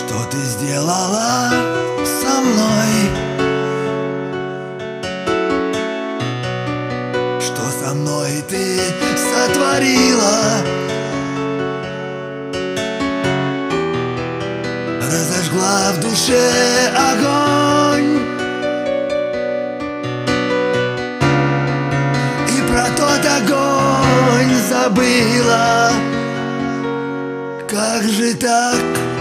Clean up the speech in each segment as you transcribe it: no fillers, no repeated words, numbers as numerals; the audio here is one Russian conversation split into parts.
Что ты сделала со мной? Что со мной ты сотворила? Разожгла в душе огонь, и про тот огонь забыла. Как же так?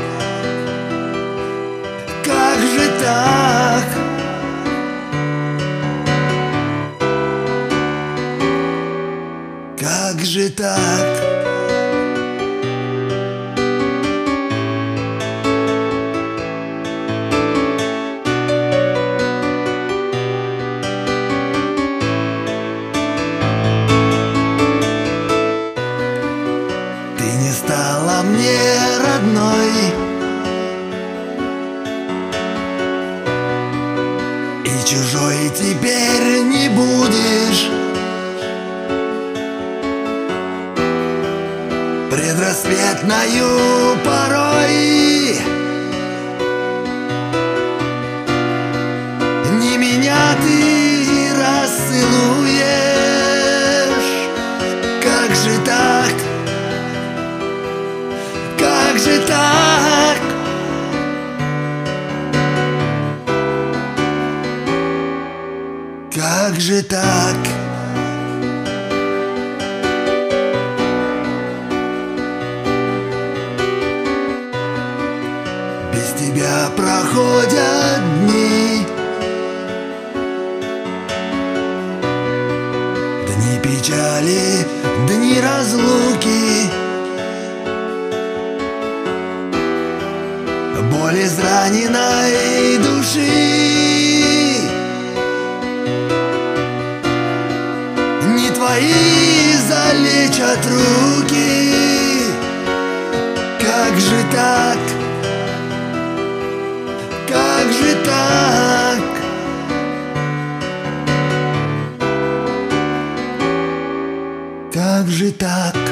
Как же так? Как же так? Ты не стала мне родной, и чужой теперь не будешь. Предрассветною порой не меня ты расцелуешь. Как же так? Как же так? Как же так? Без тебя проходят дни, дни печали, дни разлуки, боль израненной души. Не твои залечат руки. Как же так? Как же так? Как же так?